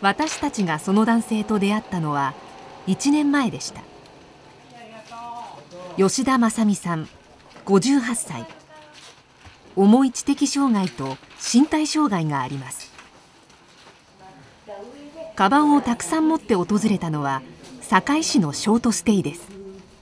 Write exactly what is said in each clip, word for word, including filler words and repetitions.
私たちがその男性と出会ったのはいちねんまえでした。吉田正美さん、ごじゅうはっさい。重い知的障害と身体障害があります。カバンをたくさん持って訪れたのは堺市のショートステイです。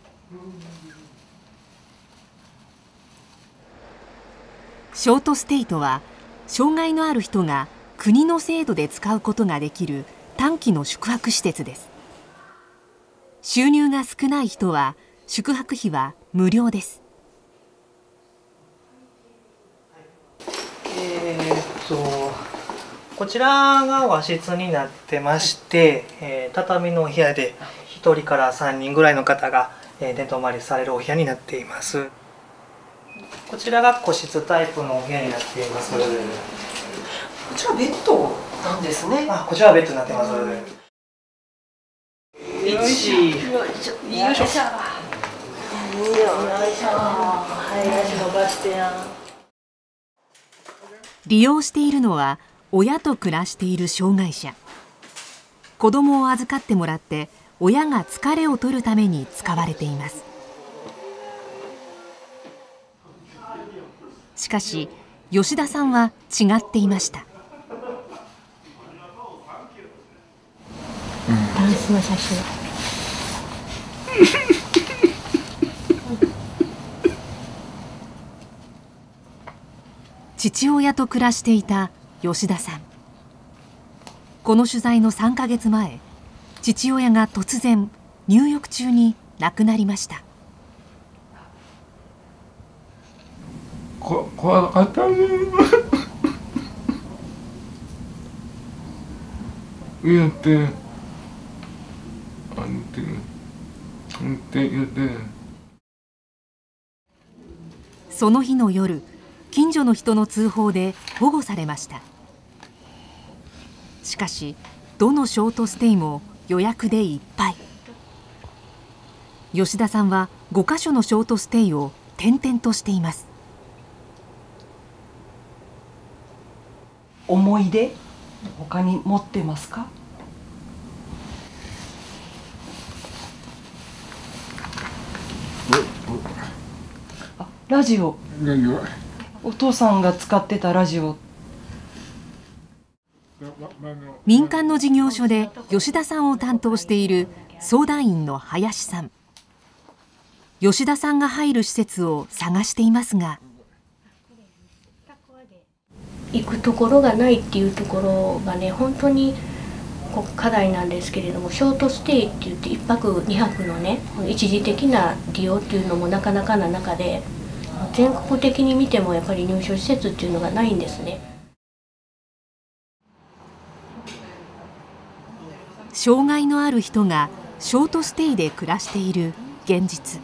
ショートステイとは、障害のある人が国の制度で使うことができる短期の宿泊施設です。収入が少ない人は宿泊費は無料です。 えー、っとこちらが和室になってまして、えー、畳のお部屋でひとりからさんにんぐらいの方が、えー、寝泊まりされるお部屋になっています。こちらが個室タイプのお部屋になっています。こちらベッドなんですね。 あ、こちらはベッドになってます。いち、よいしょ。よいしょ。よいしょ。 はい、足伸ばしてや。 利用しているのは親と暮らしている障害者。子供を預かってもらって親が疲れを取るために使われています。しかし吉田さんは違っていました。 ダンスの写真父親と暮らしていた吉田さん。この取材のさんかげつまえ、父親が突然入浴中に亡くなりました。 こ怖かったね。言って、あんて、んて言って。 その日の夜、近所の人の通報で保護されました。しかしどのショートステイも予約でいっぱい。吉田さんはごかしょのショートステイを転々としています。 思い出他に持ってますか？あ、ラジオ。 ラジオ。 お父さんが使ってたラジオ。 民間の事業所で吉田さんを担当している相談員の林さん。吉田さんが入る施設を探していますが、 行くところがないっていうところがね、本当に課題なんですけれども、ショートステイって言っていっぱくにはくのね、一時的な利用っていうのもなかなかな中で、全国的に見てもやっぱり入所施設っていうのがないんですね。 障害のある人がショートステイで暮らしている現実。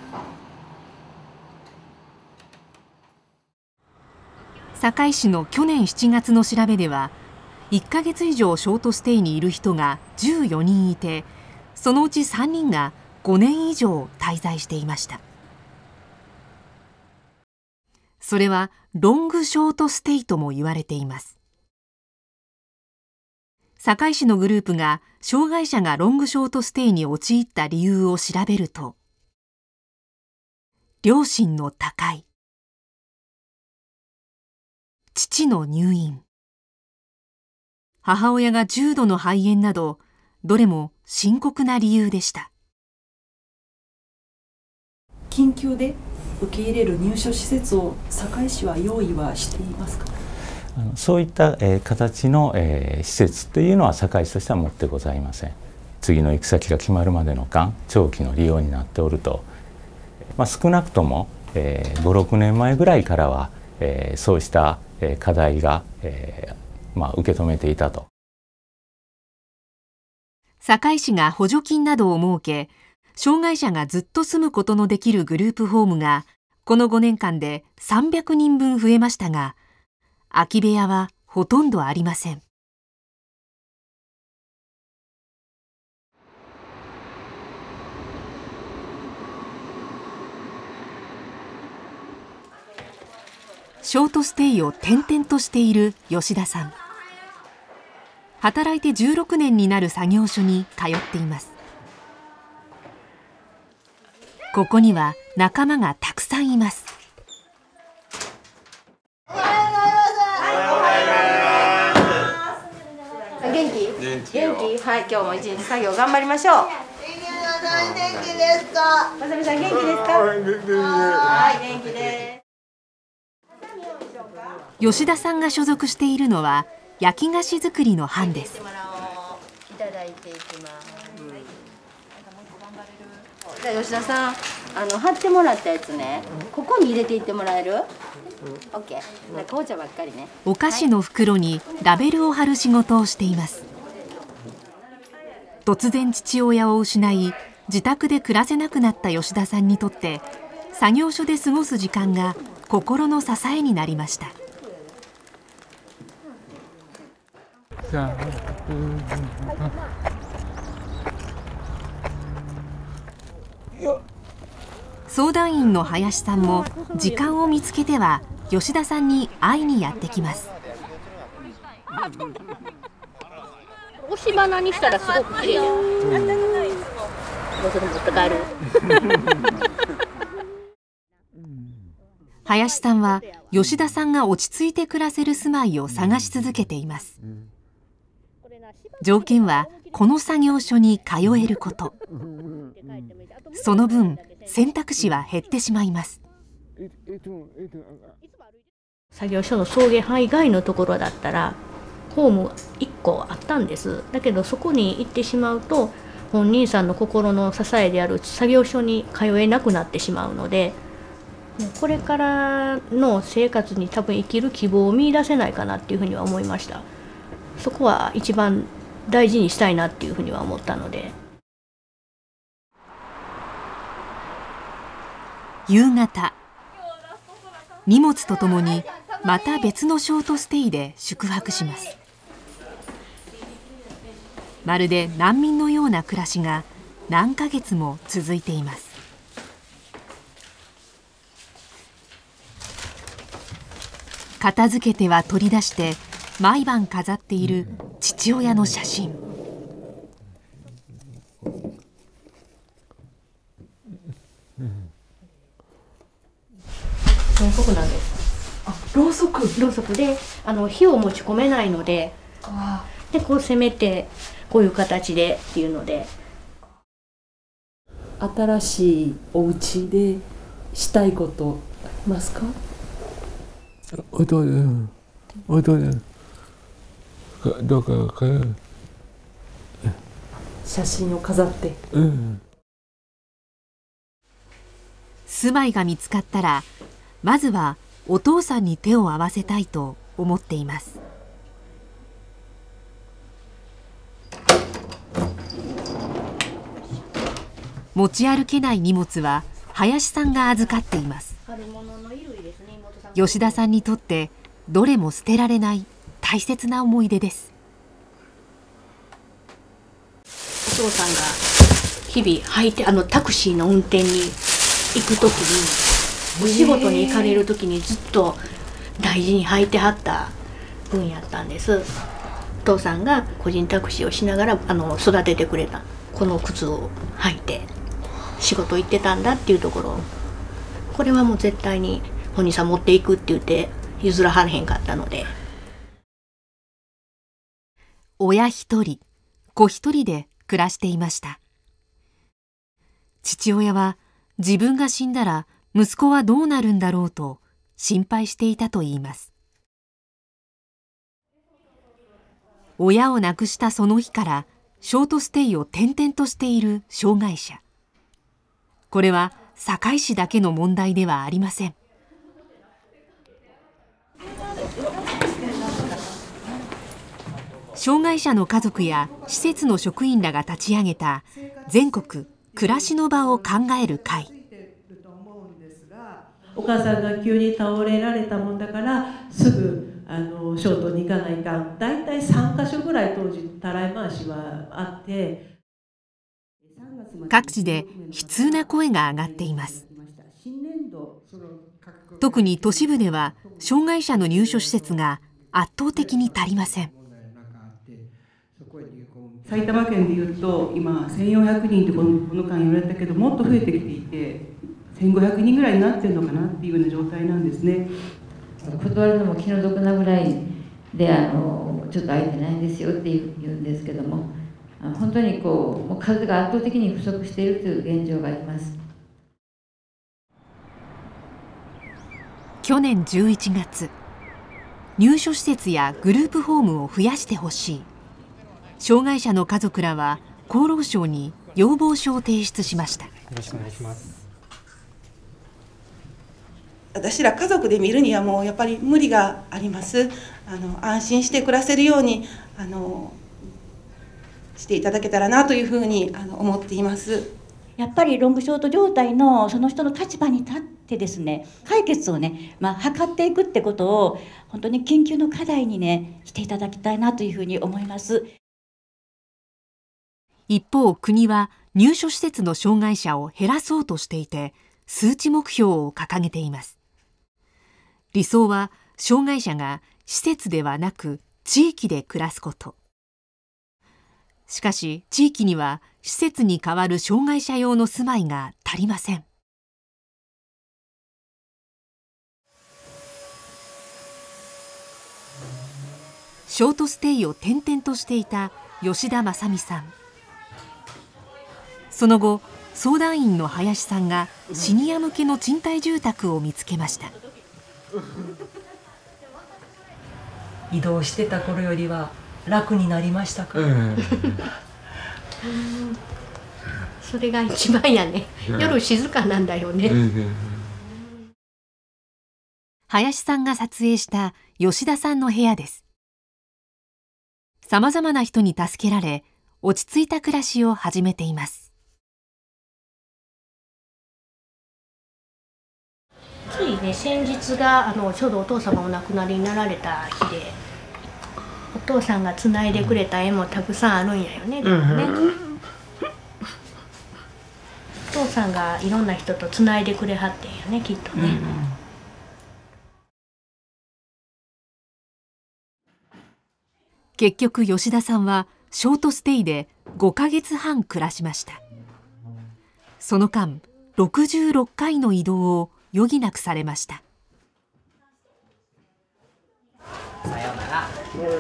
堺市の去年しちがつの調べでは、いっかげつ以上ショートステイにいる人がじゅうよにんいて、そのうちさんにんがごねん以上滞在していました。それはロングショートステイとも言われています。堺市のグループが障害者がロングショートステイに陥った理由を調べると、両親の他界、父の入院、母親が重度の肺炎など、どれも深刻な理由でした。 緊急で受け入れる入所施設を堺市は用意はしていますか？ そういった形の施設というのは堺市としては持ってございません。次の行く先が決まるまでの間、長期の利用になっておると、まあ、少なくともご、ろくねんまえぐらいからはそうした課題が、まあ、受け止めていたと。 堺市が補助金などを設け、障害者がずっと住むことのできるグループホームがこのごねんかんでさんびゃくにんぶん増えましたが、空き部屋はほとんどありません。ショートステイを転々としている吉田さん。 働いてじゅうろくねんになる作業所に通っています。ここには仲間がたくさんいます。 元気？元気？はい、今日も一日作業頑張りましょう。元気ですか？まさみさん元気ですか？はい、元気です。 吉田さんが所属しているのは焼き菓子作りの班です。 いただいていきます。じゃあ吉田さん、あの貼ってもらったやつね、ここに入れていってもらえる？オッケー。紅茶ばっかりね。 お菓子の袋にラベルを貼る仕事をしています。突然父親を失い、自宅で暮らせなくなった吉田さんにとって、作業所で過ごす時間が心の支えになりました。相談員の林さんも時間を見つけては吉田さんに会いにやってきます。 押し花にしたらすごく綺麗。どうする持って帰る。 林さんは吉田さんが落ち着いて暮らせる住まいを探し続けています。条件はこの作業所に通えること。その分選択肢は減ってしまいます。 作業所の送迎範囲外のところだったらホームいっこあったんです。だけどそこに行ってしまうと本人さんの心の支えである作業所に通えなくなってしまうので、これからの生活に多分生きる希望を見出せないかなっていうふうには思いました。そこは一番大事にしたいなっていうふうには思ったので。 夕方、荷物とともにまた別のショートステイで宿泊します。まるで難民のような暮らしが何ヶ月も続いています。片付けては取り出して毎晩飾っている父親の写真。 ろうそくなんです。 あ、ろうそく。 ろうそくで、あの火を持ち込めないので、でこうせめてこういう形でっていうので。 新しいお家でしたいことありますか？ お父さん、お父さん、どうかか写真を飾って。 うん。 住まいが見つかったら、まずはお父さんに手を合わせたいと思っています。持ち歩けない荷物は林さんが預かっています。吉田さんにとってどれも捨てられない大切な思い出です。 お父さんが日々履いて、あのタクシーの運転に行くときに、お仕事に行かれるときにずっと大事に履いてはった分やったんです。お父さんが個人タクシーをしながらあの育ててくれたこの靴を履いて仕事行ってたんだっていうところ、これはもう絶対に本人さん持っていくって言って譲らはれへんかったので。 親一人子一人で暮らしていました。父親は自分が死んだら息子はどうなるんだろうと心配していたといいます。親を亡くしたその日からショートステイを転々としている障害者。これは堺市だけの問題ではありません。障害者の家族や施設の職員らが立ち上げた全国暮らしの場を考える会。 お母さんが急に倒れられたもんだからすぐあのショートに行かないかん。だいたいさんかしょぐらい当時たらい回しはあって、 各地で悲痛な声が上がっています。特に都市部では障害者の入所施設が圧倒的に足りません。 埼玉県でいうと今せんよんひゃくにんってこのこの間言われたけど、もっと増えてきていてせんごひゃくにんぐらいになってるのかなっていうような状態なんですね。 断るのも気の毒なぐらいで、あのちょっと空いてないんですよって言うんですけども、本当にこうもう数が圧倒的に不足しているという現状があります。 去年じゅういちがつ、入所施設やグループホームを増やしてほしい、障害者の家族らは厚労省に要望書を提出しました。よろしくお願いします。 私ら家族で見るにはもうやっぱり無理があります。あの安心して暮らせるようにあのしていただけたらなというふうにあの思っています。 やっぱりロングショート状態のその人の立場に立ってですね、解決をね、まあ、図っていくってことを本当に緊急の課題にねしていただきたいなというふうに思います。 一方、国は入所施設の障害者を減らそうとしていて、数値目標を掲げています。理想は障害者が施設ではなく地域で暮らすこと。しかし地域には施設に代わる障害者用の住まいが足りません。ショートステイを転々としていた吉田正美さん。その後、相談員の林さんがシニア向けの賃貸住宅を見つけました。 移動してた頃よりは楽になりましたか？うん、 それが一番やね。夜静かなんだよね。 林さんが撮影した吉田さんの部屋です。さまざまな人に助けられ、落ち着いた暮らしを始めています。 ついね、先日があのちょうどお父様お亡くなりになられた日で、お父さんがつないでくれた絵もたくさんあるんやよね。でもね、お父さんがいろんな人とつないでくれはってんよね、きっとね。 結局吉田さんはショートステイでごかげつはん暮らしました。その間ろくじゅうろっかいの移動を余儀なくされました。 さようなら。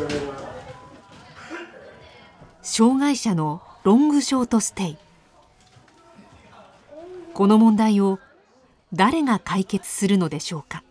障害者のロングショートステイ。この問題を誰が解決するのでしょうか。